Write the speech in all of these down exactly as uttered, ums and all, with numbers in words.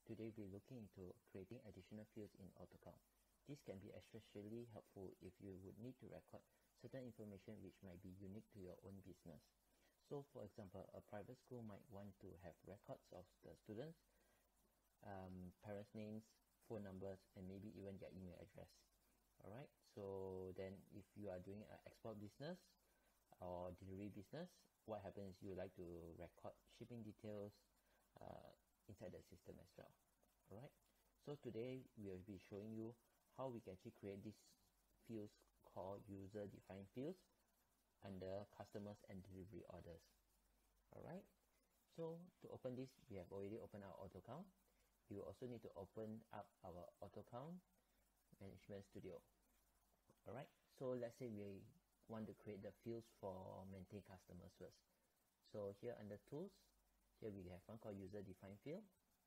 Today we're looking into creating additional fields in AutoCount. This can be especially helpful if you would need to record certain information which might be unique to your own business. So for example, a private school might want to have records of the students, um, parents' names, phone numbers, and maybe even their email address. Alright, so then if you are doing an export business or delivery business, what happens is you like to record shipping details uh, inside the system as well. Alright, so today we will be showing you how we can actually create these fields called user defined fields under customers and delivery orders. Alright, so to open this, we have already opened our AutoCount. We will also need to open up our AutoCount Management Studio. Alright, so let's say we want to create the fields for maintain customers first. So here under tools, here we have one called user defined field.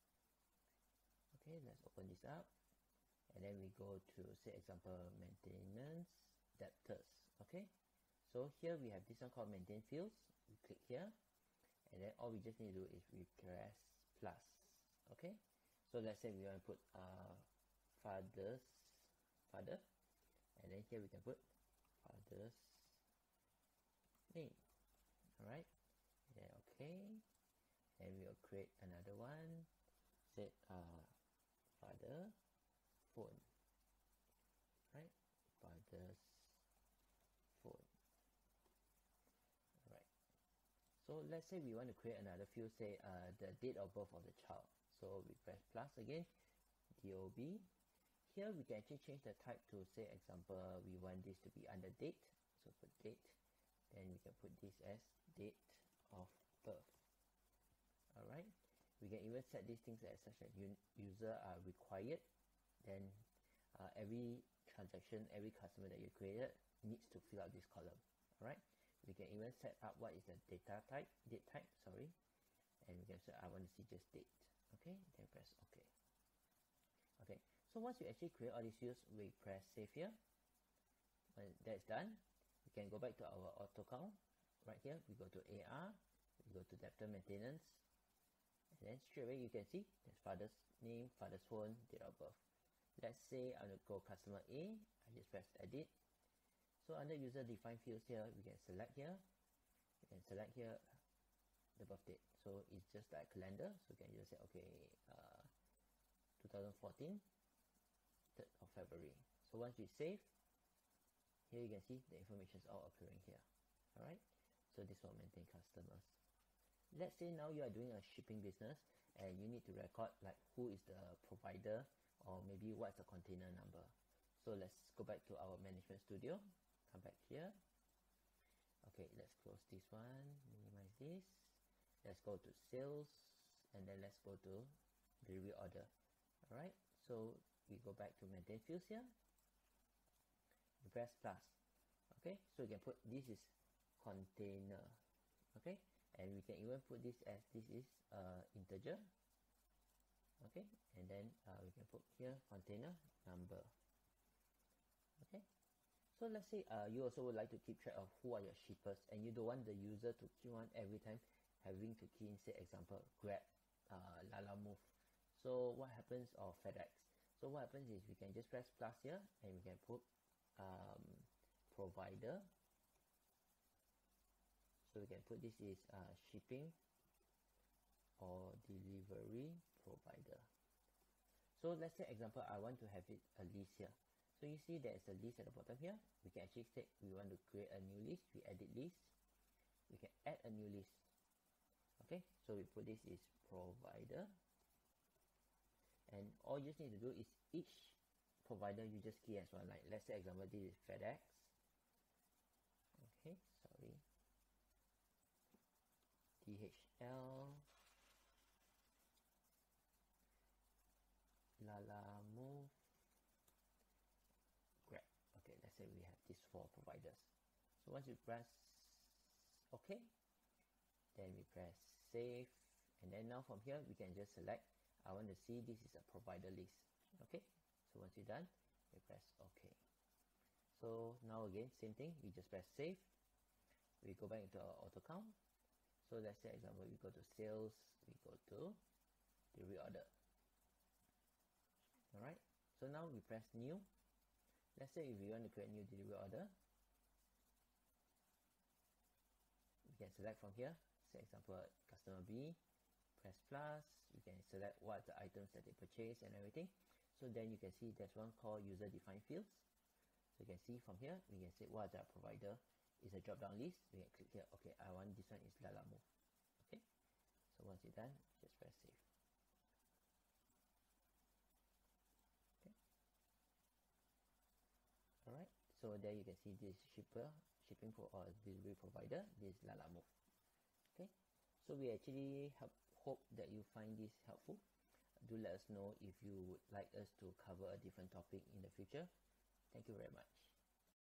Okay, let's open this up, and then we go to, say example, maintenance debtors. Okay, so here we have this one called maintain fields. We click here, and then all we just need to do is we press plus. Okay, so let's say we want to put uh, father's father, and then here we can put father's name. All right, yeah, okay, and we'll create another one. Say uh, father phone, right? Father's phone. All right. So let's say we want to create another field, say uh, the date of birth of the child. So we press plus again, D O B. Here we can actually change the type to, say example, we want this to be under date. So put date. Then we can put this as date of birth. All right. We can even set these things as such that user are required. Then uh, every transaction, every customer that you created needs to fill out this column. All right. We can even set up what is the data type, date type, sorry, and we can say I want to see just date. Okay, then press OK. Okay, so once you actually create all these fields, we press save here. When that's done, we can go back to our AutoCount. Right here, we go to A R, we go to debtor maintenance, and then straight away you can see there's father's name, father's phone, date of birth. Let's say I want to go customer A, I just press edit. So under user defined fields here, we can select here, we can select here the birth date. So it's just like calendar, so you can just say okay, uh, two thousand fourteen, third of February. So once we save, here you can see the information is all appearing here. Alright, so this will maintain customers. Let's say now you are doing a shipping business and you need to record like who is the provider or maybe what's the container number. So let's go back to our management studio, come back here. Okay, let's close this one, minimize this. Let's go to sales, and then let's go to delivery order. Alright, so we go back to maintain fields here. We press plus. Okay, so you can put this is container. Okay, and we can even put this as this is uh, integer. Okay, and then uh, we can put here container number. Okay, so let's say uh, you also would like to keep track of who are your shippers, and you don't want the user to key on every time having to key in, say example, Grab, uh, Lala Move. So what happens, or FedEx? So what happens is we can just press plus here, and we can put um, provider. So we can put this is uh, shipping or delivery provider. So let's say example, I want to have it a list here. So you see there's a list at the bottom here. We can actually say we want to create a new list. We edit list. We can add a new list. Okay, so we put this is provider. And all you just need to do is each provider you just key as one. Like let's say example, this is FedEx. Okay, sorry. D H L, Lala Move, Grab. Okay, let's say we have these four providers. So once you press OK, then we press save, and then now from here we can just select I want to see this is a provider list. Okay, so once you're done, we press OK. So now again, same thing, we just press save. We go back into our AutoCount. So let's say example, we go to sales, we go to the reorder. Alright, so now we press new. Let's say if we want to create a new delivery order, we can select from here, say example customer B, press plus, you can select what the items that they purchase and everything. So then you can see there's one called user defined fields. So you can see from here, we can say what the provider is a drop down list. We can click here, okay, I want this one is Lalamove. Okay, so once you're done, just press save. Okay, alright, so there you can see this shipper, shipping for or delivery provider, this is Lalamove. Okay, so we actually help, hope that you find this helpful. Do let us know if you would like us to cover a different topic in the future. Thank you very much.